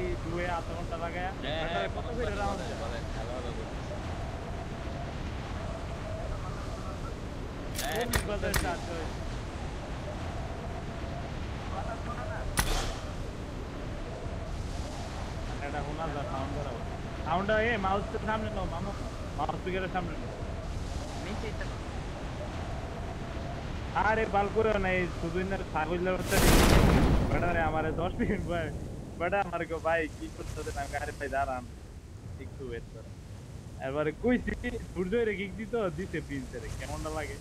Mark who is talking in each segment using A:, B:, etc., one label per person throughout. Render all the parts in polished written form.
A: দুয়ে আতঙ্কটা লাগায় কত করে রাউন্ড এটা শোনা যায় সাউন্ড করা সাউন্ডটা মাউসের সামনে নাও মামু মাউস স্পিকারের সামনে নাও আরে বাল করে নাই শুধু ইনার ছাগলের হচ্ছে বেটারে আমারে 10 মিনিট ভাই বেটা আমারে কো ভাই কি করতে না আরে ভাই দাঁড়ান একটু ওয়েট করো এবারে কইছি সূর্য রে কিক দিত দিতে প্রিন্সের কেমনটা লাগে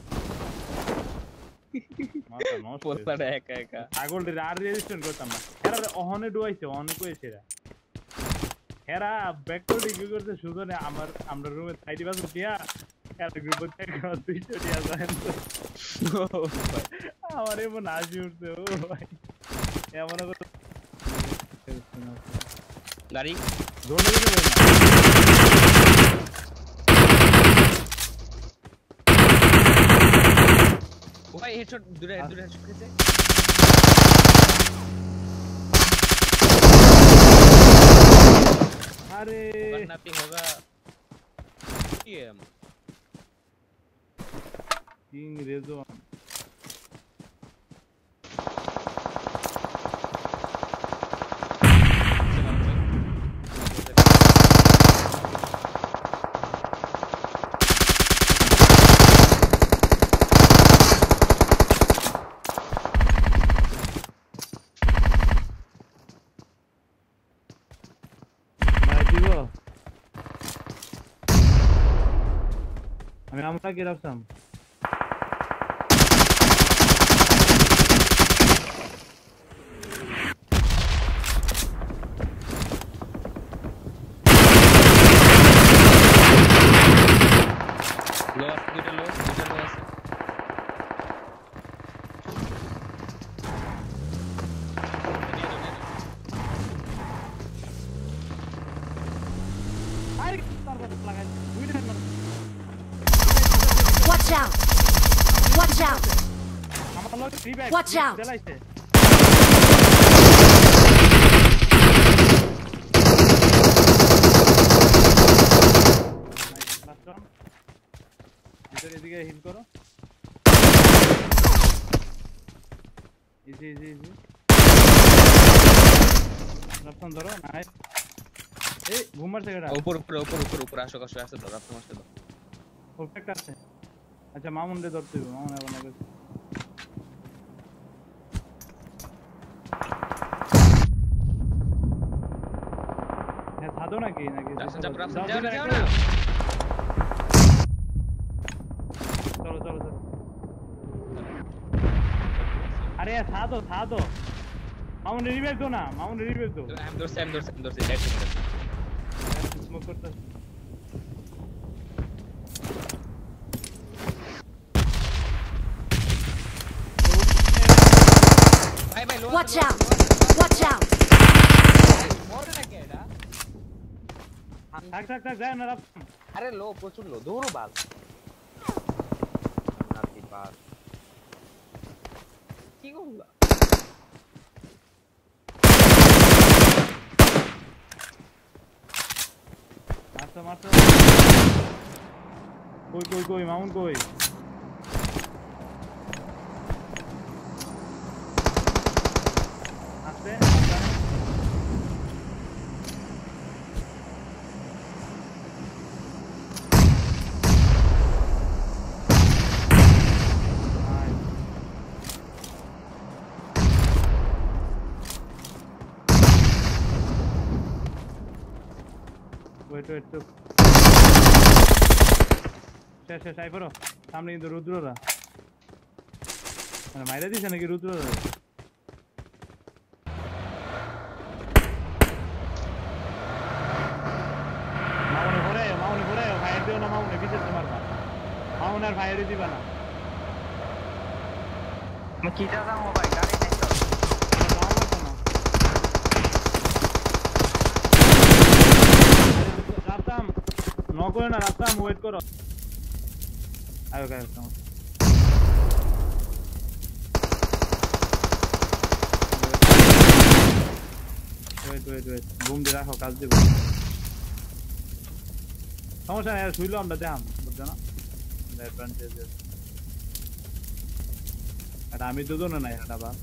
A: মাথা নষ্ট পোস্টারে একা একা ছাগলের আর রেজিস্ট্রেশন করতাম না এরা অহনে ডুয়াইছে অনেক কইছে এরা ব্যাক করে কি করতে শুধু না আমরা রুমে সাইডে বাস দিয়া এরা গ্রুপে থেকে দুইটা দিয়া যায় আমার এমন হাসি উঠছে ও ভাই এমন করে গাড়ি জোরে জোরে ও ভাই হেডশট দূরে দূরে হেডশট খেতে अरे करना भी होगा ये किंग रेजो আমি আমরা কি রাখতাম লো দুটো লো আছে আরে তারপর লাগাই দুইটা
B: Watch out! Watch out! Watch out!
A: এদিকে হিট করো ইজি ইজি ইজি রাফসান ধরো নাইস এই ঘুমার থেকে উপর উপর উপর উপর উপর আসো আসো আসো ধরো রাফসান আসতে দাও পারফেক্ট আছে আচ্ছা মামুন রে ধরতে হবে মামুন আবার নাকি হ্যাঁ সাদো নাকি যাও না চলো চলো চলো আরে সাদো সাদো মামুন রিভাইভ দো না মামুন রিভাইভ দো আমি ধরছি লাইট স্মোক করতে
B: Watch out! Watch out!
A: থাক যায় না
C: আরে লো প্রচুর লো দৌড়ো বাল নাতি বাল কি করলা
A: মারতে কই মামুন কই আসছে wait শেষ আই পড়ো সামনে কিন্তু রুদ্ররা মানে মাইরা দিছে নাকি রুদ্ররা মাউনে ঘুরে ফায়ার দিও না মাউনে বিশেষ মারবা মাউনে আর ফায়ারই দিবা না
C: मैं कीटा था मोबाइल गाड़ी नहीं तो
A: রাস্তাম ন করে না রাস্তাম ওয়েট করো আয়ো গায় ওয়েট ঘুম দিয়ে রাখো কাজ দেব সমস্যা নেই শুইলো আমরা দেখাম বুঝছো না অ্যাডভান্টেজ এটা আমি দুজনে নাই এটা বা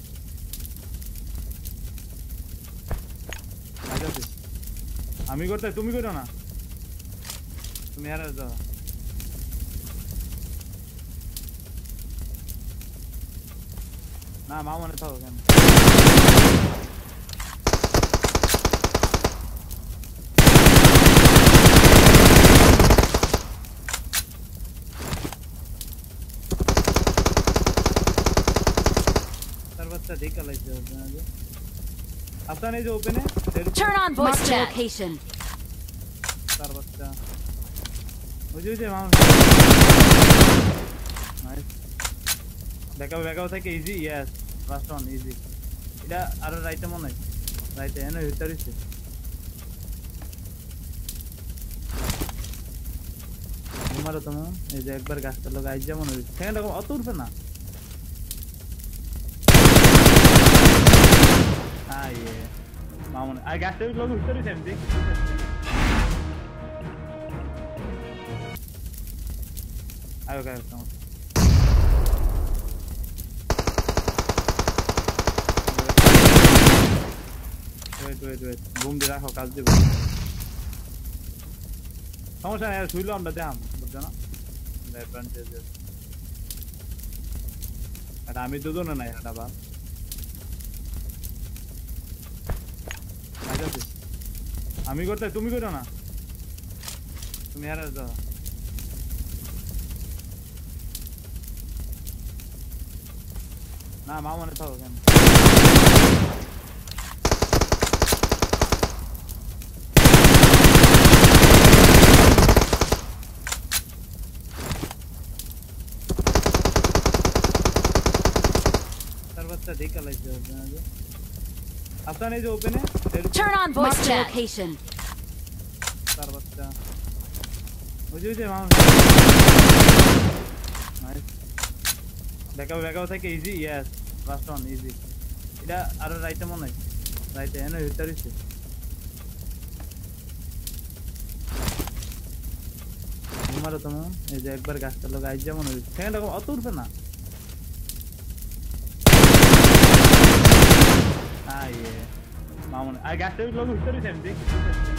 A: আমি করতে তুমি করো না তুমি আর যাও না মা মনে থাকো কেন सर्वत्र देखा लाइक आपका नहीं जो ओपन है
B: Turn on voice chat. Location.
A: सर्वत्र मुझे माउंट नाइस बैकअप था कि easy yes last one easy इधर आरो राइट मन है राइट है ना इधर ही से हमारा तो ये जो एक बार गाछ तो लगा आइजा मन है सेकंड को अतुर पे ना हाँ ये मामून आ गाछ तो लोग इधर ही सेम देख आयो क्या करता हूँ वेट घूम दे रखो काज देव समस्या नहीं शुइलो আমরা দেখাম বুঝছো না অ্যাডভান্টেজ এটা আমি দুজনে নাই এটা বা আমি করতে তুমি করো না তুমি আর যাও না মা মনে থাকো কেন सर्वत्र देखा लाइक आपका नहीं जो ओपन है
B: Turn on voice chat. Location.
A: सर्वत्र मुझे माउंट नाइस बैकअप था कि easy yes last one easy इधर आरो राइट मन है राइट है ना इधर ही से हमारा तो ये जो एक बार गाछ तो लगा आइजा मन है सेकंड को अतुर पे ना हाँ ये मामून आ गाछ तो लोग इधर ही सेम देख